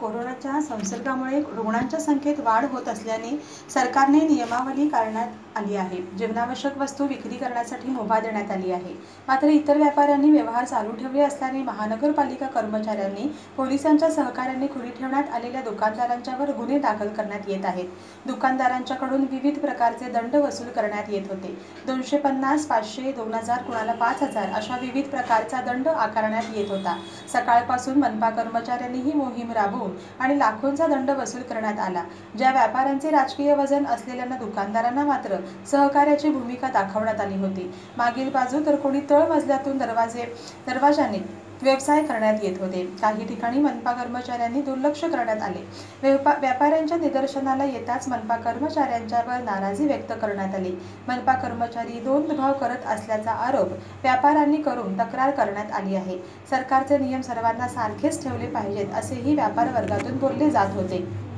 कोरोनाच्या संसर्गामुळे रुग्णांच्या संख्येत वाढ होत असल्याने सरकारने नियमावली करण्यात आली आहे। जीवनावश्यक वस्तू विक्री करण्यासाठी मुभा देण्यात आली आहे। मात्र इतर व्यापाऱ्यांनी व्यवहार चालू ठेवले असल्याने महानगरपालिका कर्मचाऱ्यांनी पोलिसांच्या सहकार्याने खुली ठेवण्यात आलेल्या दुकानदारांच्यावर गुन्हे दाखल करण्यात येत आहेत। दुकानदारांच्याकडून विविध प्रकारचे दंड वसूल करण्यात येत होते। 250, 500, 2000, कुणाला 5000 अशा विविध प्रकारचा दंड आकारण्यात येत होता। सकाळपासून मनपा कर्मचाऱ्यांनी ही मोहीम राबवून आणि लाखोंचा दंड वसूल करण्यात आला। ज्या व्यापाऱ्यांचे राजकीय वजन असलेल्या दुकानदारांना मात्र सहकार्याची भूमिका दाखवण्यात आली होती। मागील बाजू तर कोणी तळमजल्यातून दरवाजाने व्यवसाय करण्यात येत होते। काही ठिकाणी मनपा कर्मचाऱ्यांनी दुर्लक्ष करण्यात आले। व्यापाऱ्यांच्या निदर्शनाला येताच मनपा कर्मचाऱ्यांच्यावर नाराजी व्यक्त करण्यात आली। मनपा कर्मचारी दोनभाव करत असल्याचा आरोप व्यापाऱ्यांनी करून तक्रार करण्यात आली आहे। सरकारचे नियम सर्वांना सारखेच ठेवले पाहिजेत असेही व्यापार वर्गातून बोलले जात होते।